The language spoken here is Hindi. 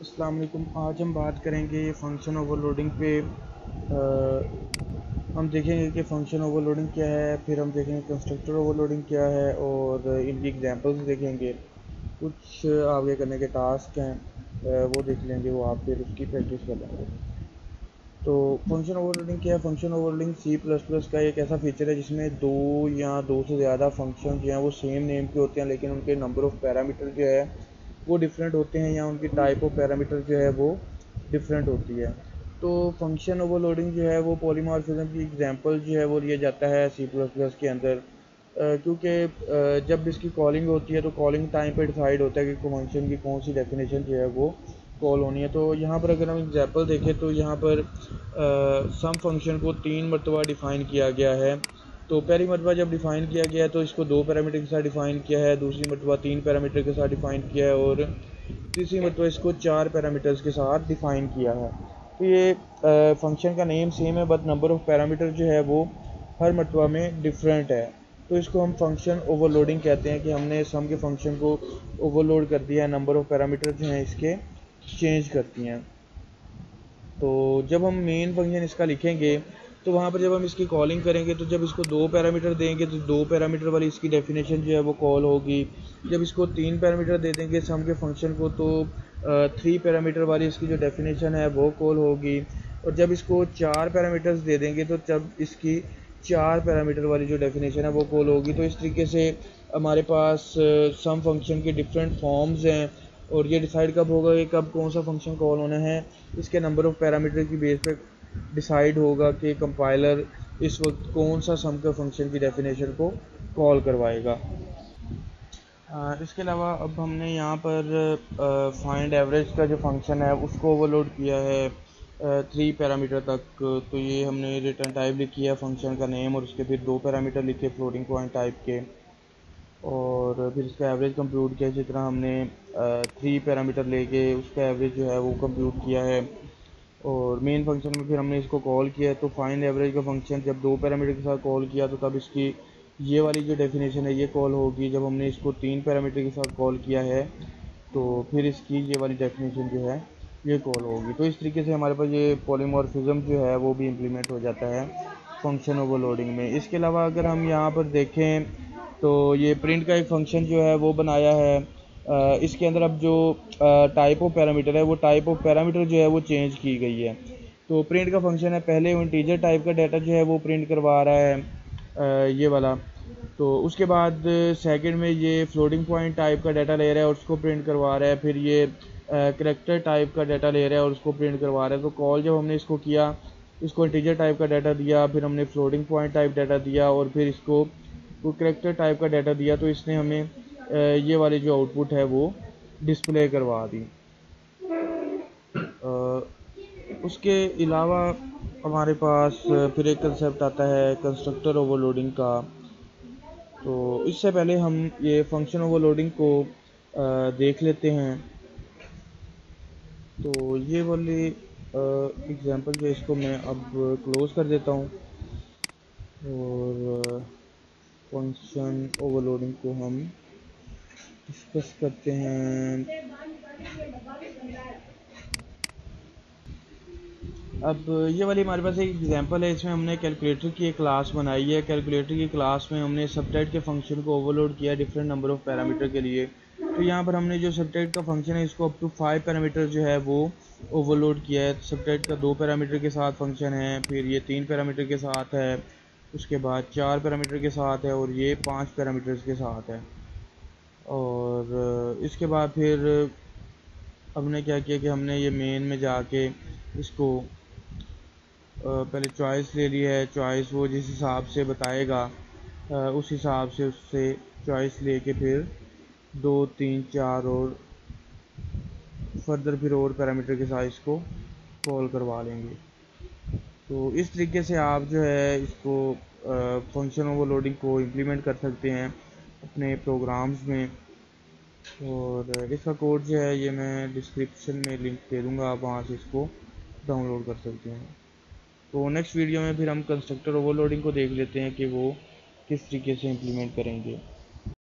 अस्सलाम वालेकुम। आज हम बात करेंगे फंक्शन ओवरलोडिंग पे। हम देखेंगे कि फ़ंक्शन ओवरलोडिंग क्या है, फिर हम देखेंगे कंस्ट्रक्टर ओवरलोडिंग क्या है और इनकी एग्जांपल्स देखेंगे। कुछ आगे करने के टास्क हैं, वो देख लेंगे, वो आप फिर उसकी प्रैक्टिस कर लेंगे। तो फंक्शन ओवरलोडिंग क्या है? Function overloading C plus plus का एक ऐसा फीचर है जिसमें दो या दो से ज़्यादा फंक्शन जो हैं वो सेम नेम के होते हैं, लेकिन उनके नंबर ऑफ़ पैरामीटर जो है वो डिफरेंट होते हैं, या उनकी टाइप ऑफ पैरामीटर जो है वो डिफरेंट होती है। तो फंक्शन ओवरलोडिंग जो है वो पॉलीमॉर्फिज्म की एग्जांपल जो है वो लिया जाता है सी प्लस प्लस के अंदर, क्योंकि जब इसकी कॉलिंग होती है तो कॉलिंग टाइम पे डिसाइड होता है कि फंक्शन की कौन सी डेफिनेशन जो है वो कॉल होनी है। तो यहाँ पर अगर हम एग्जांपल देखें तो यहाँ पर सम फंक्शन को 3 मरतबा डिफ़ाइन किया गया है। तो पहली मरतबा जब डिफ़ाइन किया गया है तो इसको 2 पैरामीटर के साथ डिफ़ाइन किया है, दूसरी मरतबा 3 पैरामीटर के साथ डिफ़ाइन किया है और तीसरी मरतबा इसको 4 पैरामीटर्स के साथ डिफ़ाइन किया है। तो ये फंक्शन का नेम सेम है, बट नंबर ऑफ़ पैरामीटर जो है वो हर मरतबा में डिफरेंट है। तो इसको हम फंक्शन ओवरलोडिंग कहते हैं कि हमने सम के फंक्शन को ओवरलोड कर दिया है, नंबर ऑफ़ पैरामीटर जो हैं इसके चेंज करती हैं। तो जब हम मेन फंक्शन इसका लिखेंगे तो वहाँ पर जब हम इसकी कॉलिंग करेंगे तो जब इसको 2 पैरामीटर देंगे तो 2 पैरामीटर वाली इसकी डेफिनेशन जो है वो कॉल होगी। जब इसको 3 पैरामीटर दे देंगे सम के फंक्शन को तो 3 पैरामीटर वाली इसकी जो डेफिनेशन है वो कॉल होगी। और जब इसको 4 पैरामीटर्स दे देंगे तो जब इसकी 4 पैरामीटर वाली जो डेफिनेशन है वो कॉल होगी। तो इस तरीके से हमारे पास सम फंक्शन के डिफरेंट फॉर्म्स हैं, और ये डिसाइड कब होगा कि कब कौन सा फंक्शन कॉल होना है, इसके नंबर ऑफ़ पैरामीटर की बेस पे डिसाइड होगा कि कंपाइलर इस वक्त कौन सा सम के फंक्शन की डेफिनेशन को कॉल करवाएगा। इसके अलावा अब हमने यहाँ पर फाइंड एवरेज का जो फंक्शन है उसको ओवरलोड किया है 3 पैरामीटर तक। तो ये हमने रिटर्न टाइप लिखी है फंक्शन का नेम, और उसके फिर 2 पैरामीटर लिखे फ्लोटिंग पॉइंट टाइप के, और फिर इसका एवरेज कंप्यूट किया। इसी तरह हमने 3 पैरामीटर लेके उसका एवरेज जो है वो कंप्यूट किया है, और मेन फंक्शन में फिर हमने इसको कॉल किया है। तो फाइंड एवरेज का फंक्शन जब 2 पैरामीटर के साथ कॉल किया तो तब इसकी ये वाली जो डेफिनेशन है ये कॉल होगी। जब हमने इसको 3 पैरामीटर के साथ कॉल किया है तो फिर इसकी ये वाली डेफिनेशन जो है ये कॉल होगी। तो इस तरीके से हमारे पास ये पॉलीमॉर्फिज्म जो है वो भी इम्प्लीमेंट हो जाता है फंक्शन ओवरलोडिंग में। इसके अलावा अगर हम यहाँ पर देखें तो ये प्रिंट का एक फंक्शन जो है वो बनाया है। इसके अंदर अब जो टाइप ऑफ पैरामीटर है वो टाइप ऑफ पैरामीटर जो है वो चेंज की गई है। तो प्रिंट का फंक्शन है, पहले इंटीजर टाइप का डाटा जो है वो प्रिंट करवा रहा है, ये वाला। तो उसके बाद सेकंड में ये फ्लोटिंग पॉइंट टाइप का डाटा ले रहा है और उसको प्रिंट करवा रहा है। फिर ये करैक्टर टाइप का डाटा ले रहा है और उसको प्रिंट करवा रहा है। तो कॉल जब हमने इसको किया, इसको इंटीजर टाइप का डाटा दिया, फिर हमने फ्लोटिंग पॉइंट टाइप डाटा दिया, और फिर इसको करैक्टर टाइप का डाटा दिया, तो इसने हमें ये वाली जो आउटपुट है वो डिस्प्ले करवा दी। उसके अलावा हमारे पास फिर एक कंसेप्ट आता है कंस्ट्रक्टर ओवरलोडिंग का। तो इससे पहले हम ये फंक्शन ओवरलोडिंग को देख लेते हैं। तो ये वाली एग्जांपल जो इसको मैं अब क्लोज कर देता हूँ, और फंक्शन ओवरलोडिंग को हम डिस्कस करते हैं। अब ये वाली हमारे पास एक एग्जांपल है, इसमें हमने कैलकुलेटर की एक क्लास बनाई है। कैलकुलेटर की क्लास में हमने सबट्रैक्ट के फंक्शन को ओवरलोड किया डिफरेंट नंबर ऑफ़ पैरामीटर के लिए। तो यहाँ पर हमने जो सबट्रैक्ट का फंक्शन है इसको अप टू 5 पैरामीटर जो है वो ओवरलोड किया है। सबट्रैक्ट का 2 पैरामीटर के साथ फंक्शन है, फिर ये 3 पैरामीटर के साथ है, उसके बाद 4 पैरामीटर के साथ है, और ये 5 पैरामीटर्स के साथ है। और इसके बाद फिर हमने क्या किया कि हमने ये मेन में जाके इसको पहले चॉइस ले ली है। चॉइस वो जिस हिसाब से बताएगा उस हिसाब से उससे चॉइस लेके फिर 2 3 4 और फर्दर फिर और पैरामीटर के साथ इसको कॉल करवा लेंगे। तो इस तरीके से आप जो है इसको फंक्शन ओवरलोडिंग को इम्प्लीमेंट कर सकते हैं अपने प्रोग्राम्स में। और इसका कोड जो है ये मैं डिस्क्रिप्शन में लिंक दे दूँगा, आप वहाँ से इसको डाउनलोड कर सकते हैं। तो नेक्स्ट वीडियो में फिर हम कंस्ट्रक्टर ओवरलोडिंग को देख लेते हैं कि वो किस तरीके से इम्प्लीमेंट करेंगे।